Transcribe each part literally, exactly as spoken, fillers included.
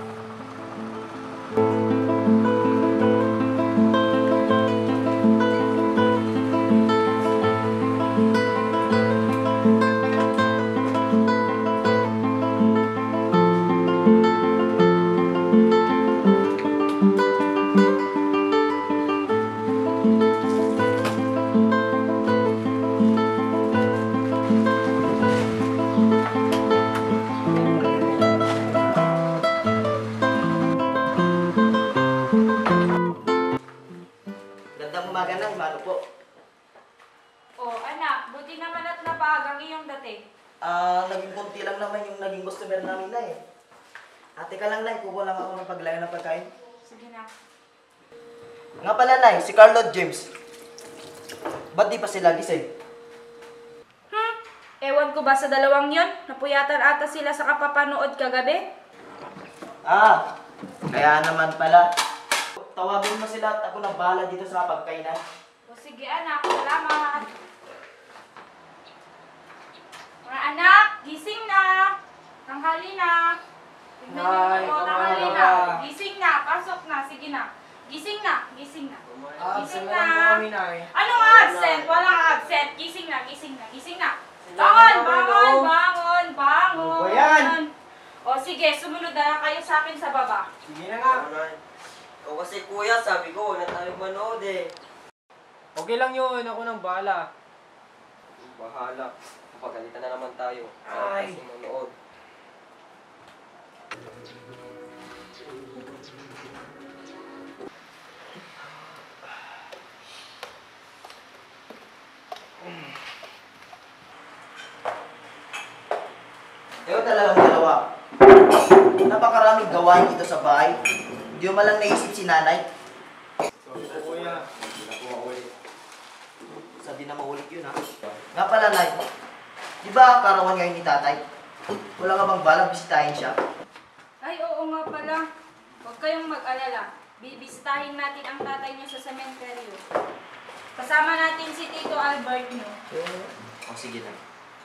Gandang umaga na, Mano po. Oh, anak, buti naman at napaagang iyong dating. Ah, naging konti lang naman yung naging customer namin na eh. Ate ka lang, Nay. Kukuha lang ako ng paglayan ng pagkain. Sige na. Nga pala, Nay, si Carlo at James. Ba't di pa sila gising? Hmm? Ewan ko ba sa dalawang yon? Napuyatan ata sila sa kapapanood kagabi? Ah, kaya naman pala. Tawagin mo sila at ako na bahala dito sa pagkainan. O sige anak, salamat. Mga anak, gising na. Tanghali na. Tingnan niyo Nay, po, tanghali tama na. na. Gising na, pasok na, sige na. Gising na, gising na. Absent Gising na lang po na. kami, Nay. Anong absent? Walang absent. Gising na, gising na, gising na. Salamat Bangon, po, bangon, Lolo. bangon, bangon. Ano ba yan? O sige, sumunod na lang kayo sa akin sa baba. Sige na nga. O kasi kuya, sabi ko, wala tayong manood eh. Okay lang yun. Ako nang bahala. Bahala. Papagalitan na naman tayo. Ay. Kasi manood. Ikaw talagang dalawa. Napakaraming gawain dito sa bahay. Hindi mo malang naisip si nanay. Sorry po, kuya. Hindi na po maulit. Sabi na maulit yun ha. Nga pala, Nay. Di ba karawan ngayon ni tatay? Wala ka bang balang bisitahin siya? Ay, oo nga pala. Huwag kayong mag-alala. Bibisitahin natin ang tatay niyo sa sementeryo. Kasama natin si Tito Albert niyo. O sige na.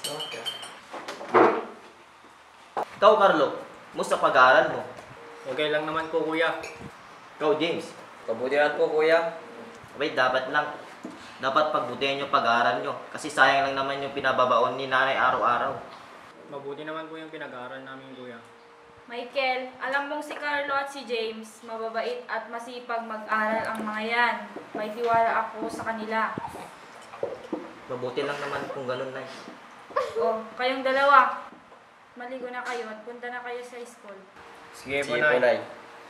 Ikaw, Carlo. Musta pag-aaral mo? Okay lang naman po, kuya. Ikaw, James. Kabutihan po kuya. Wait, dapat lang. Dapat pagbutihan yung pag-aaral nyo. Kasi sayang lang naman yung pinababaon ni nanay araw-araw. Mabuti naman po yung pinag-aaral namin, kuya. Michael, alam mong si Carlo at si James, mababait at masipag mag-aral ang mga yan. May tiwala ako sa kanila. Mabuti lang naman kung ganun, Nay. O, kayong dalawa. Maligo na kayo at punta na kayo sa school. Sige po, Sige po, Nay. Nay.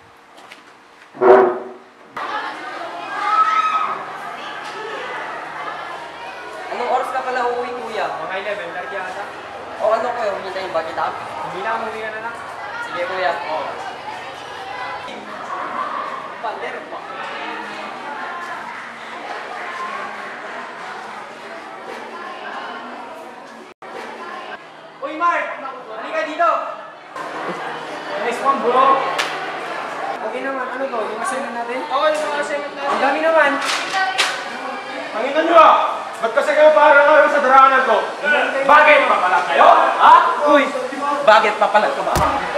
Anong oras ka pala uuwi kuya? Mga eleven, thirty ata. O ano kuya, humintayin ba kita? Hindi na, umuwi ka na lang. Sige kuya. Oo. Pander pa. Uy, Mark! Halika dito! Nice one, bro! Okay naman, ano to? Yung assignment natin? Oo, yung mga assignment natin. Ang dami naman! Panginoon nyo ah! Ba't kasi kayo parang araw sa daranan ko? Bakit? Papalag kayo? Ha? Uy! Bakit papalag ka ba?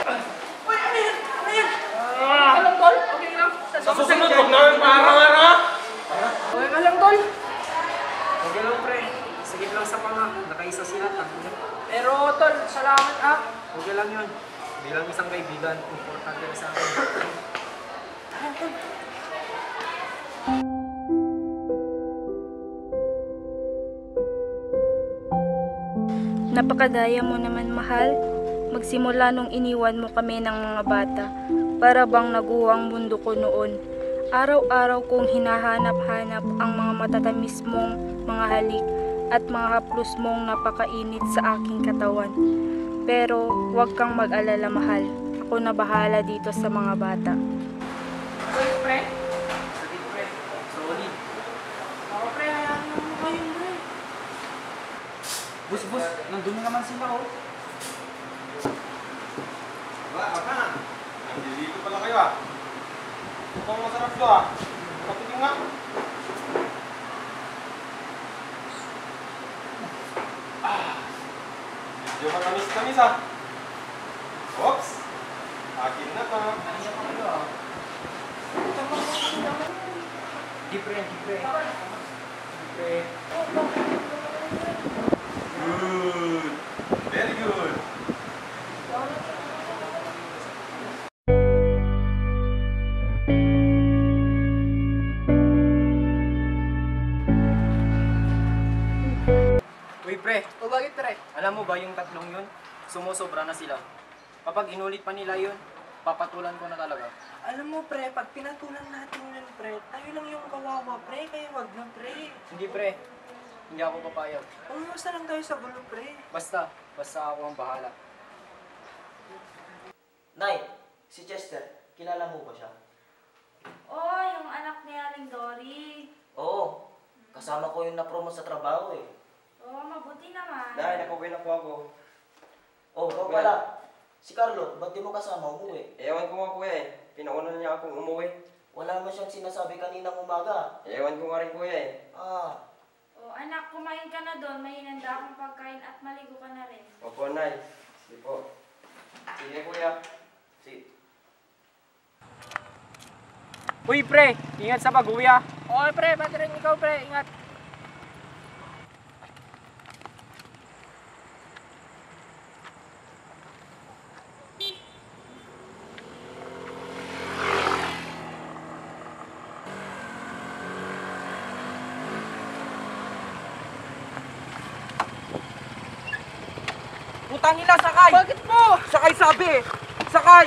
Alam, Tol? Okay lang. Sa susunod, huwag namin parang ha? Okay ka lang, tol? Okay lang, pre. Sige lang sa panga. Nakaisa sila. Pero, tol, salamat ah. Okay lang yun. Bilang isang kaibigan, importante na sa akin. Napakadaya mo naman, mahal. Magsimula nung iniwan mo kami ng mga bata, para bang naguwang mundo ko noon. Araw-araw kong hinahanap-hanap ang mga matatamis mong mga halik at mga haplos mong napakainit sa aking katawan. Pero huwag kang mag-alala, mahal. Ako na bahala dito sa mga bata. Uy, pre. Sige, pre. Solid. Oo, pre. Hayaan mo kayo, pre. Bus, bus. Nandun na naman sila, oh. Wala, baka na. Nandito pala kayo ah. Mukhang masarap to ah. Kapitin nga. Ah. Medyo matamis-tamis ah. Oops. Akin na to. Kanina pa kayo ah. Di pre, di pre. Di pre. Good. Very good. Uy pre, o bakit pre? Alam mo ba yung tatlong yun? Sumusobra na sila. Kapag inulit pa nila yun, papatulan ko na talaga. Alam mo pre, pag pinatulan natin yun pre, tayo lang yung kawawa pre, kaya wag na pre. Hindi pre, hindi ako papayag. Umusta lang tayo sa gulo pre. Basta, basta ako ang bahala. Nay, si Chester, kilala mo ba siya? Oh, yung anak ni Aling Dory. Oo, kasama ko yung na-promote sa trabaho eh. Oh, mabuti naman. Dahil nakauwi na po ako. Oh, ikaw pala. Si Carlo, ba't di mo kasama umuwi? Ewan ko nga kuya eh. Pinauna niya akong umuwi. Wala naman siyang sinasabi kaninang umaga. Ewan ko nga rin kuya eh. Ah, Oh, anak, kumain ka na doon. May hinanda akong pagkain at maligo ka na rin. Opo, Nay. Sige po. Sige kuya. Sige. Uy pre, ingat sa pag-uwi ah. Oo pre, pati rin ikaw pre, ingat. Putang ina, sakay! Bakit po? Sakay sabi! Sakay!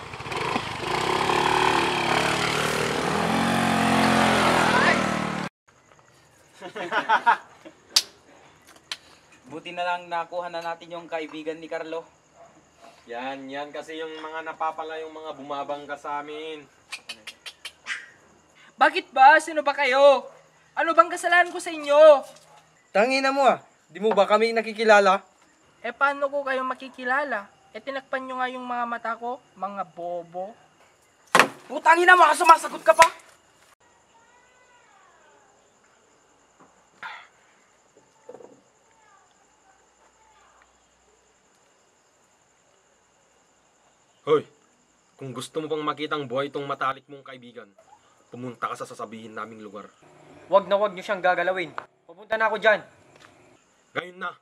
Buti na lang nakuha na natin yung kaibigan ni Carlo. Yan, yan kasi yung mga napapala yung mga bumabangga sa amin. Bakit ba? Sino ba kayo? Ano bang kasalanan ko sa inyo? Tangina mo ah, di mo ba kami nakikilala? Eh paano ko kayo makikilala? Eh tinakpan nyo nga yung mga mata ko, mga bobo. Putang ina mo, sumasagot ka pa? Hoy, kung gusto mo pang makitang buhay itong matalik mong kaibigan, pumunta ka sa sasabihin naming lugar. Wag na wag niyo siyang gagalawin. Pupunta na ako dyan. Ngayon na.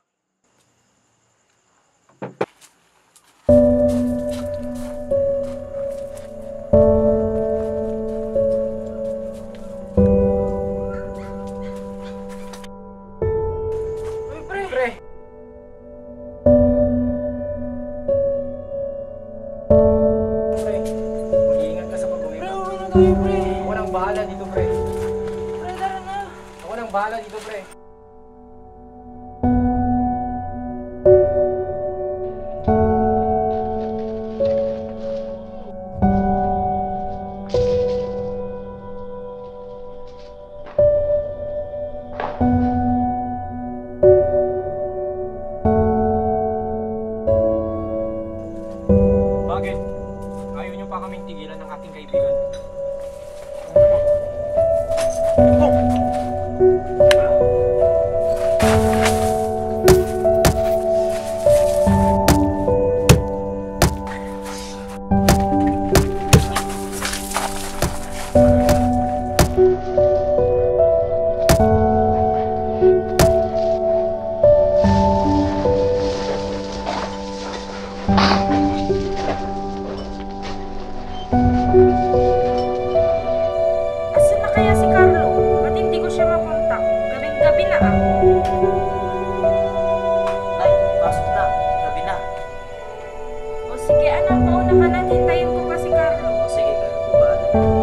Uy pre! Pre! Pre, mag-iingat ka sa pag-uwi Pre, mo. uwi na tayo pre! Ako nang bahala dito pre. Pre, tara na! Ako nang bahala dito pre. Bakit? Ayaw niyo pa kaming tigilan ng ating kaibigan. Asan na kaya si Carlo? Ba't hindi ko siya makontak? Gabing-gabi na ah. Nay, pasok na. Gabi na. O sige anak, mauna ka na. Hintayin ko pa si Carlo. O sige, kayo po ba?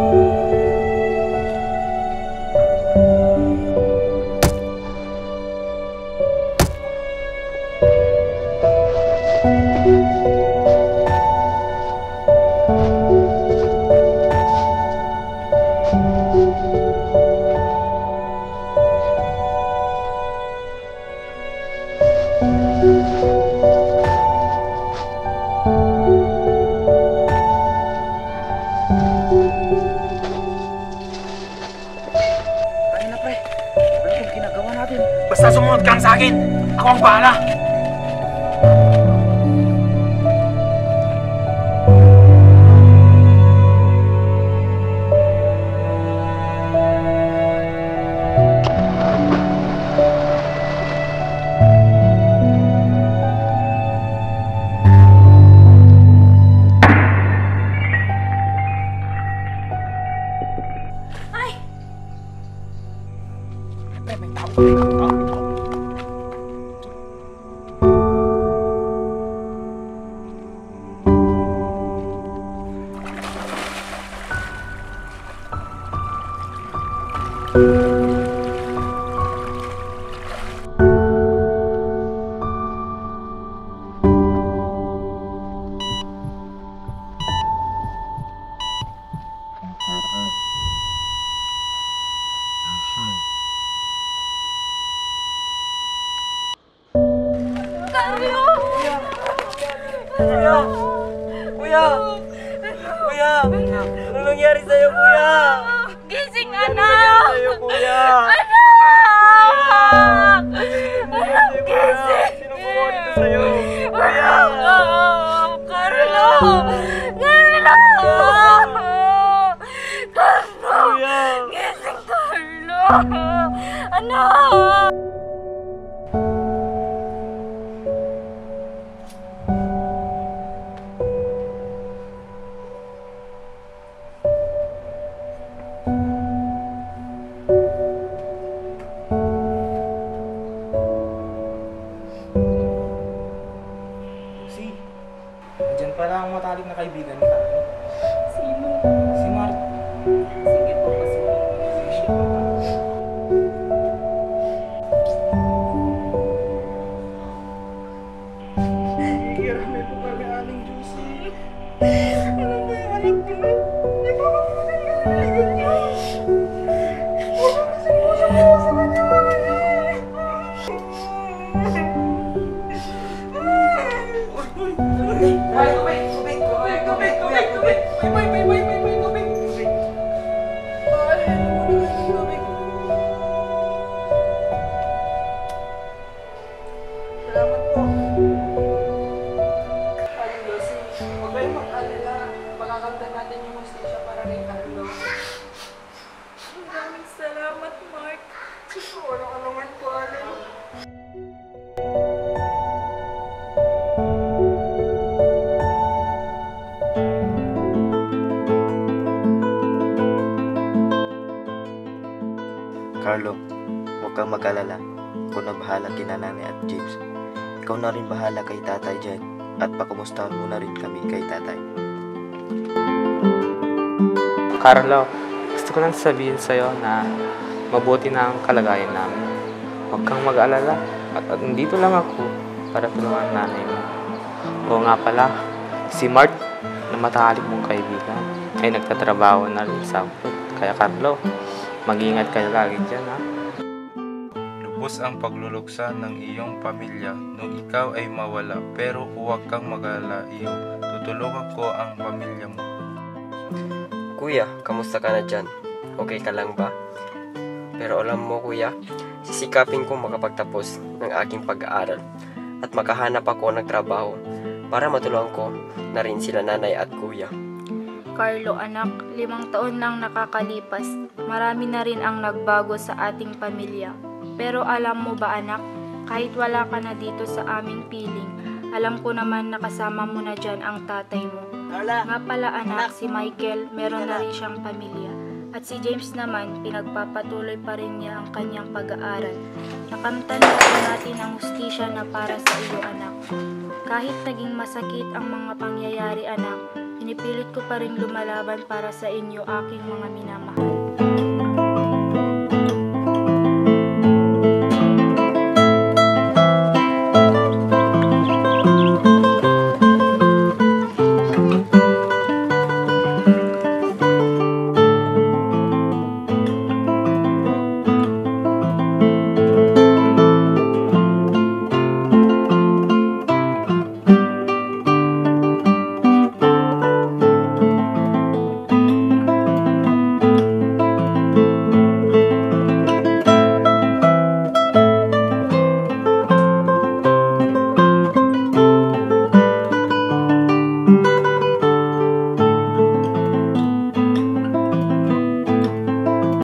Tangina pre, ano yung ginagawa natin? Basta sumunod ka lang sa akin. Ako ang bahala. kuya? Ano nangyari sa'yo, kuya? Gising, Ano anak! nangyari sa'yo, kuya? Anak! Anak, gising! Sino gumawa nito sa'yo? Kuya! Oh, Carlo! Carlo! Carlo! Kuya! Gising, Carlo! Anak! Si, andyan pala ang matalik na kaibigan ni Carlo. Sino? Si Mark. Sige po, kasi Sige pa ba? Hirami po kami aling Juicy. ano ba yung anak ko? Hindi ko kasi kaibigan niya. Huwag ko kasi puso ko sa kanya. Ay, tubig! Tubig! Tubig! Tubig! Tubig! Tubig! Bay, bay, bay, bay, bay, bay, tubig! Tubig! Ay, ano mo na yung tubig? Salamat po. Aling Lucy, huwag kayong mag-alala. Pagkakanta natin yung hostisya para kay Carlo. Maraming salamat, Mark. Siguro ka naman po, Alan. Carlo, huwag kang mag-alala. Ako na bahala kina nanay at James. Ikaw na rin bahala kay tatay dyan. At pakumustahan mo na rin kami kay tatay. Carlo, gusto ko lang sabihin sa'yo na mabuti na ang kalagayan namin. Huwag kang mag-alala. At, at nandito lang ako para tulungan nanay mo. Oo nga pala, si Mark na matalik mong kaibigan ay nagtatrabaho na rin sa food. Kaya Carlo, mag-ingat ka lagi dyan, ha? Lubos ang pagluluksa ng iyong pamilya nung ikaw ay mawala, pero huwag kang mag-alala, iyong tutulungan ko ang pamilya mo. Kuya, kamusta ka na dyan? Okay ka lang ba? Pero alam mo, kuya, sisikapin kong makapagtapos ng aking pag-aaral at makahanap ako ng trabaho para matulungan ko na rin sila nanay at kuya. Carlo, anak, limang taon lang nakakalipas. Marami na rin ang nagbago sa ating pamilya. Pero alam mo ba, anak, kahit wala ka na dito sa aming piling, alam ko naman nakasama mo na dyan ang tatay mo. Carla! Nga pala, anak, si Michael, meron na rin siyang pamilya. At si James naman, pinagpapatuloy pa rin niya ang kanyang pag-aaral. Nakamtan na rin natin ang hustisya na para sa iyo, anak. Kahit naging masakit ang mga pangyayari, anak, pinipilit ko pa rin lumalaban para sa inyo, aking mga minamahal.